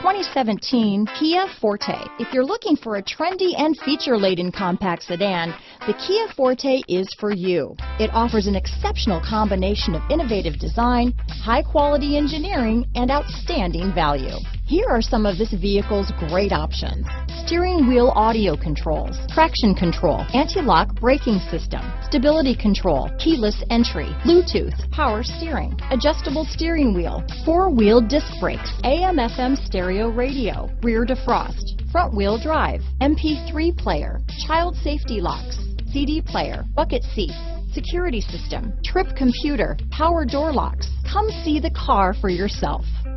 2017 Kia Forte. If you're looking for a trendy and feature-laden compact sedan, the Kia Forte is for you. It offers an exceptional combination of innovative design, high-quality engineering, and outstanding value. Here are some of this vehicle's great options: steering wheel audio controls, traction control, anti-lock braking system, stability control, keyless entry, Bluetooth, power steering, adjustable steering wheel, four-wheel disc brakes, AM/FM stereo radio, rear defrost, front-wheel drive, MP3 player, child safety locks, CD player, bucket seats, security system, trip computer, power door locks. Come see the car for yourself.